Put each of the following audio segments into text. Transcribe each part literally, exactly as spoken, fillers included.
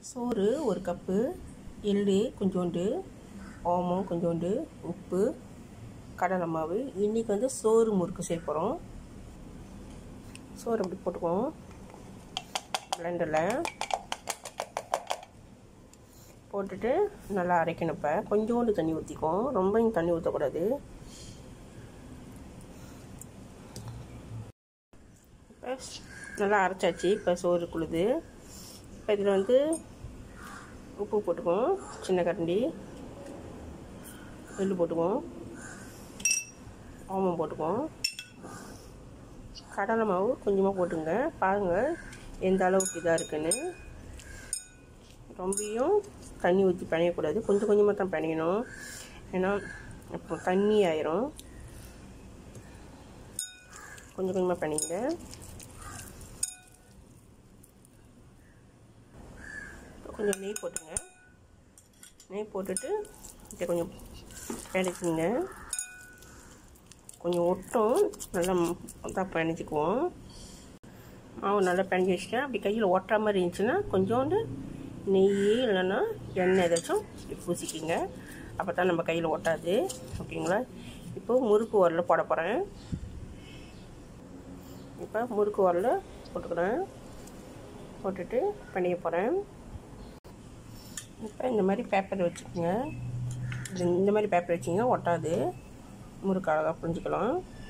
சோறு ஒரு கப்பு, எள்ளு கொஞ்சோண்டு, ஓமம் கொஞ்சோண்டு, உப்பு, கடலை மாவு. இன்றைக்கி வந்து சோறு முறுக்கு செய்ய போகிறோம். சோறு அப்படி போட்டுக்குவோம் பிளெண்டரில் போட்டுட்டு நல்லா அரைக்கணும். இப்போ கொஞ்சோண்டு தண்ணி ஊற்றிக்குவோம், ரொம்ப தண்ணி ஊற்றக்கூடாது. இப்போ நல்லா அரைச்சாச்சு. இப்போ சோறு குழுது. இப்போ இதில் வந்து உப்பு போட்டுக்குவோம், சின்ன கரண்டி எள்ளு போட்டுக்குவோம், ஓமம் போட்டுக்குவோம், கடலை மாவு கொஞ்சமாக போட்டுங்க. பாருங்கள் எந்த அளவுக்கு இதாக இருக்குன்னு. ரொம்பியும் தண்ணி ஊற்றி பிணையக்கூடாது, கொஞ்சம் கொஞ்சமாக தான் பிணையணும், ஏன்னா இப்போ தண்ணி ஆயிரும். கொஞ்சம் கொஞ்சமாக பிணைங்க. கொஞ்சம் நெய் போட்டுங்க. நெய் போட்டுட்டு இதை கொஞ்சம் பிணைச்சிங்க. கொஞ்சம் ஒட்டும், நல்லா தான் பிணைச்சிக்குவோம். மாவு நல்லா பிணைஞ்சி வச்சுட்டேன். அப்படி கையில் ஒட்டுற மாதிரி இருந்துச்சுன்னா கொஞ்சோண்டு நெய் இல்லைன்னா எண்ணெய் ஏதாச்சும் பூசிக்கிங்க. அப்போ தான் நம்ம கையில் ஒட்டாது. ஓகேங்களா? இப்போது முறுக்கு உரலில் போட போகிறேன். இப்போ முறுக்கு உரலில் போட்டுக்கிறேன். போட்டுட்டு பிணைய போகிறேன். இப்போ இந்த மாதிரி பேப்பர் வச்சுக்கோங்க. இந்த மாதிரி பேப்பர் வச்சிங்கன்னா ஒட்டாது. முறுக்கு அழகாக புரிஞ்சுக்கலாம்.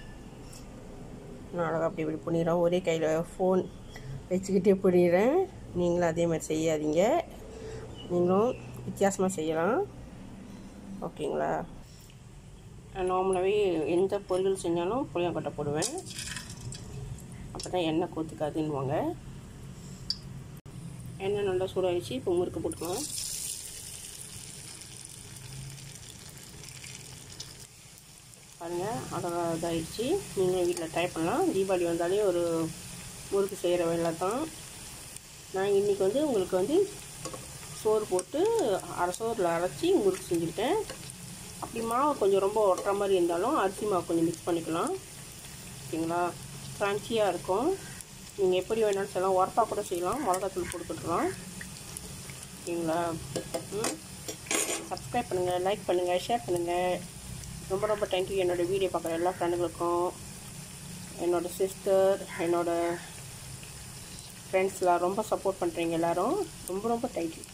நான் அழகாக அப்படி இப்படி பண்ணிடுறேன். ஒரே கையில் ஃபோன் வச்சுக்கிட்டே பண்ணிடுறேன். நீங்களும் அதே மாதிரி செய்யாதீங்க. நீங்களும் வித்தியாசமாக செய்யலாம். ஓகேங்களா? நார்மலாகவே எந்த பொரியல் செஞ்சாலும் புளியாங்கொட்டை போடுவேன். அப்போ தான் எண்ணெய் கோத்துக்காதுன்னுவாங்க. எண்ணெய் நல்லா சூடாகிடுச்சு. இப்போ முறுக்கு போட்டுக்கலாம். பாருங்கள் அழகாக இதாகிடுச்சு. நீங்களும் வீட்டில் ட்ரை பண்ணலாம். தீபாவளி வந்தாலே ஒரு முறுக்கு செய்கிற வேலை தான். நான் இன்றைக்கி வந்து உங்களுக்கு வந்து சோறு போட்டு அரை சோறில் அரைச்சி முறுக்கு செஞ்சுக்கிட்டேன். அப்படி மாவு கொஞ்சம் ரொம்ப ஒட்டுற மாதிரி இருந்தாலும் அரிசி மாவு கொஞ்சம் மிக்ஸ் பண்ணிக்கலாம். ஓகேங்களா? க்ரன்ச்சியாக இருக்கும். நீங்கள் எப்படி வேணாலும் செய்யலாம். உரப்பாக கூட செய்யலாம். மிளகாத்தூள் போட்டுக்கலாம். ஓகேங்களா? ம் சப்ஸ்கிரைப் பண்ணுங்கள், லைக் பண்ணுங்கள், ஷேர் பண்ணுங்கள். ரொம்ப ரொம்ப தேங்க்யூ. என்னோடய வீடியோ பார்க்குற எல்லா ஃப்ரெண்டுகளுக்கும், என்னோடய சிஸ்டர், என்னோடய ஃப்ரெண்ட்ஸ்லாம் ரொம்ப சப்போர்ட் பண்ணுறீங்க எல்லோரும். ரொம்ப ரொம்ப தேங்க்யூ.